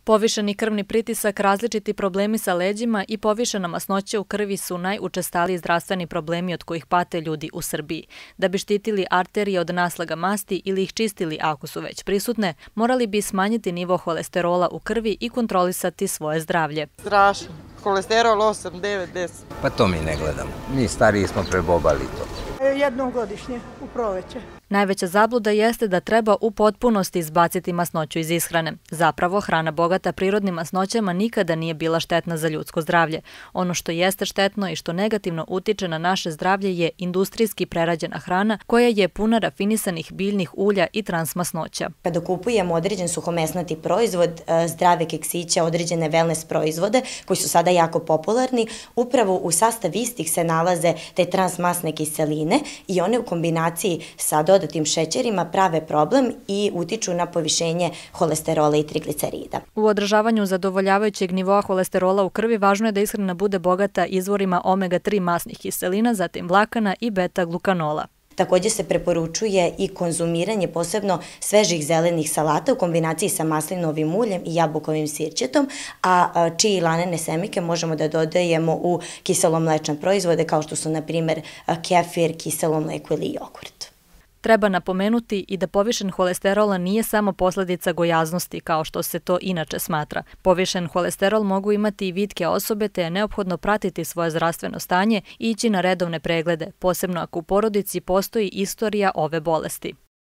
Povišeni krvni pritisak, različiti problemi sa leđima i povišena masnoća u krvi su najučestaliji zdravstveni problemi od kojih pate ljudi u Srbiji. Da bi štitili arterije od naslaga masti ili ih čistili ako su već prisutne, morali bi smanjiti nivo holesterola u krvi i kontrolisati svoje zdravlje. Strašno. Holesterol 8, 9, 10. Pa to mi ne gledamo. Mi stariji smo prebobali to. Jednom godišnje, u proleće. Najveća zabluda jeste da treba u potpunosti izbaciti masnoću iz ishrane. Zapravo, hrana bogata prirodnim masnoćama nikada nije bila štetna za ljudsko zdravlje. Ono što jeste štetno i što negativno utiče na naše zdravlje je industrijski prerađena hrana koja je puna rafinisanih biljnih ulja i transmasnoća. Kada kupujemo određen suhomesnati proizvod, zdrave keksiće, određene wellness proizvode koji su sada jako popularni, upravo u sastav istih se nalaze te transmasne kiseline i one u kombinaciji sa dodatim šećerima prave problem i utiču na povišenje holesterola i triglicerida. U održavanju zadovoljavajućeg nivoa holesterola u krvi važno je da ishrana bude bogata izvorima omega-3 masnih kiselina, zatim vlakana i beta-glukanola. Također se preporučuje i konzumiranje posebno svežih zelenih salata u kombinaciji sa maslinovim uljem i jabukovim sirćetom, a čiji lanene semike možemo da dodajemo u kiselomlečne proizvode kao što su, na primjer, kefir, kiselo mleko ili jogurt. Treba napomenuti i da povišen holesterol nije samo posljedica gojaznosti, kao što se to inače smatra. Povišen holesterol mogu imati i vitke osobe, te je neophodno pratiti svoje zdravstveno stanje i ići na redovne preglede, posebno ako u porodici postoji istorija ove bolesti.